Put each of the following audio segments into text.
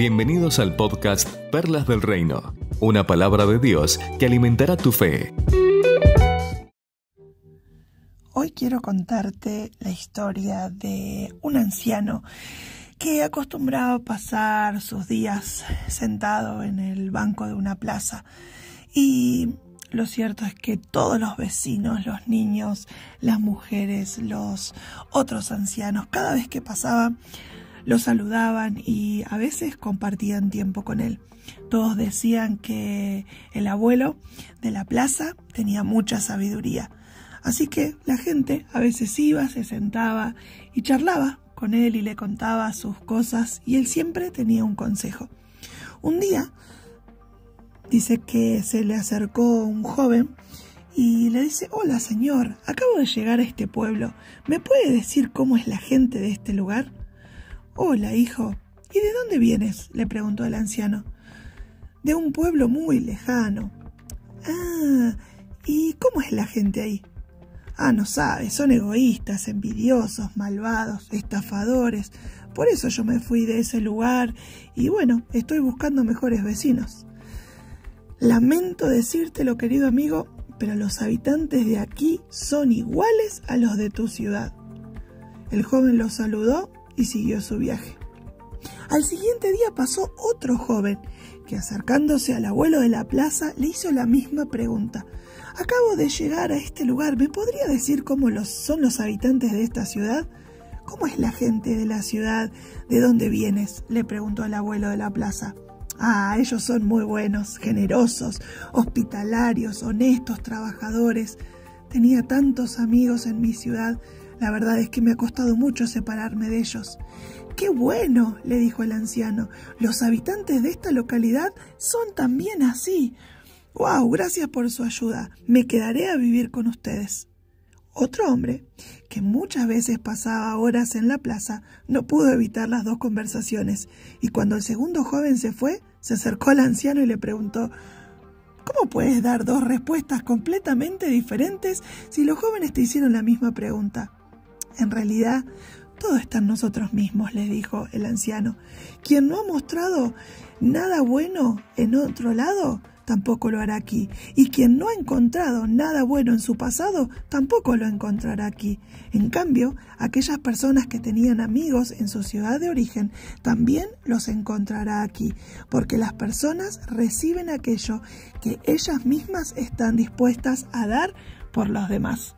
Bienvenidos al podcast Perlas del Reino, una palabra de Dios que alimentará tu fe. Hoy quiero contarte la historia de un anciano que acostumbraba a pasar sus días sentado en el banco de una plaza. Y lo cierto es que todos los vecinos, los niños, las mujeres, los otros ancianos, cada vez que pasaban, lo saludaban y a veces compartían tiempo con él. Todos decían que el abuelo de la plaza tenía mucha sabiduría. Así que la gente a veces iba, se sentaba y charlaba con él y le contaba sus cosas y él siempre tenía un consejo. Un día dice que se le acercó un joven y le dice: «Hola señor, acabo de llegar a este pueblo. ¿Me puede decir cómo es la gente de este lugar?» «Hola, hijo. ¿Y de dónde vienes?», le preguntó el anciano. «De un pueblo muy lejano». «Ah, ¿y cómo es la gente ahí?». «Ah, no sabes, son egoístas, envidiosos, malvados, estafadores. Por eso yo me fui de ese lugar y bueno, estoy buscando mejores vecinos». «Lamento decírtelo, querido amigo, pero los habitantes de aquí son iguales a los de tu ciudad». El joven lo saludó y siguió su viaje. Al siguiente día pasó otro joven que, acercándose al abuelo de la plaza, le hizo la misma pregunta. «Acabo de llegar a este lugar, ¿me podría decir cómo son los habitantes de esta ciudad?» «¿Cómo es la gente de la ciudad? ¿De dónde vienes?», le preguntó el abuelo de la plaza. «Ah, ellos son muy buenos, generosos, hospitalarios, honestos, trabajadores. Tenía tantos amigos en mi ciudad. La verdad es que me ha costado mucho separarme de ellos». «¡Qué bueno!», le dijo el anciano. «Los habitantes de esta localidad son también así. ¡Wow! Gracias por su ayuda. Me quedaré a vivir con ustedes». Otro hombre, que muchas veces pasaba horas en la plaza, no pudo evitar las dos conversaciones, y cuando el segundo joven se fue, se acercó al anciano y le preguntó: «¿Cómo puedes dar dos respuestas completamente diferentes si los jóvenes te hicieron la misma pregunta?». «En realidad, todo está en nosotros mismos», le dijo el anciano. «Quien no ha mostrado nada bueno en otro lado, tampoco lo hará aquí. Y quien no ha encontrado nada bueno en su pasado, tampoco lo encontrará aquí. En cambio, aquellas personas que tenían amigos en su ciudad de origen, también los encontrará aquí, porque las personas reciben aquello que ellas mismas están dispuestas a dar por los demás».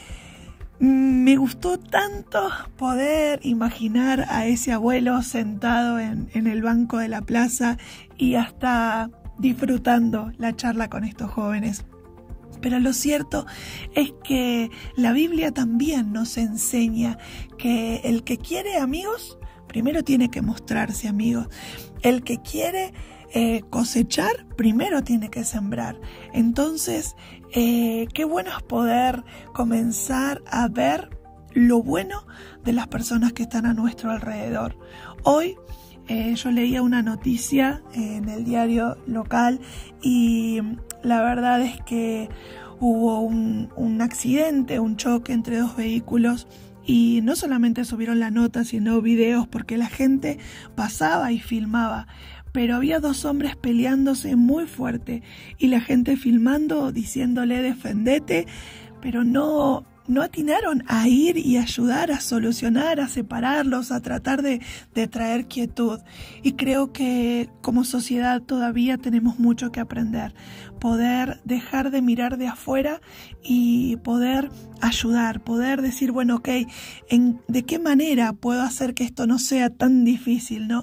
Me gustó tanto poder imaginar a ese abuelo sentado en el banco de la plaza y hasta disfrutando la charla con estos jóvenes. Pero lo cierto es que la Biblia también nos enseña que el que quiere amigos, primero tiene que mostrarse amigo. El que quiere cosechar, primero tiene que sembrar. Entonces, qué bueno es poder comenzar a ver lo bueno de las personas que están a nuestro alrededor. Hoy yo leía una noticia en el diario local y la verdad es que hubo un accidente, un choque entre dos vehículos. Y no solamente subieron la nota, sino videos, porque la gente pasaba y filmaba. Pero había dos hombres peleándose muy fuerte y la gente filmando, diciéndole defendete, pero no atinaron a ir y ayudar a solucionar, a separarlos, a tratar de traer quietud. Y creo que como sociedad todavía tenemos mucho que aprender. Poder dejar de mirar de afuera y poder ayudar, poder decir, bueno, ok, ¿de qué manera puedo hacer que esto no sea tan difícil, no?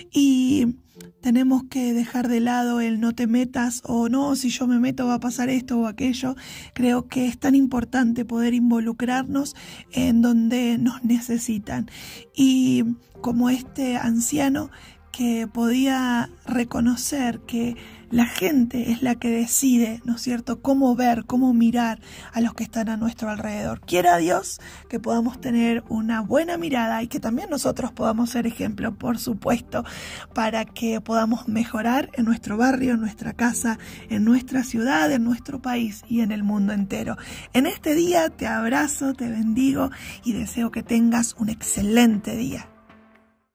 Y tenemos que dejar de lado el no te metas o no, si yo me meto va a pasar esto o aquello. Creo que es tan importante poder involucrarnos en donde nos necesitan. Y como este anciano que podía reconocer que la gente es la que decide, ¿no es cierto?, cómo ver, cómo mirar a los que están a nuestro alrededor. Quiera Dios que podamos tener una buena mirada y que también nosotros podamos ser ejemplo, por supuesto, para que podamos mejorar en nuestro barrio, en nuestra casa, en nuestra ciudad, en nuestro país y en el mundo entero. En este día te abrazo, te bendigo y deseo que tengas un excelente día.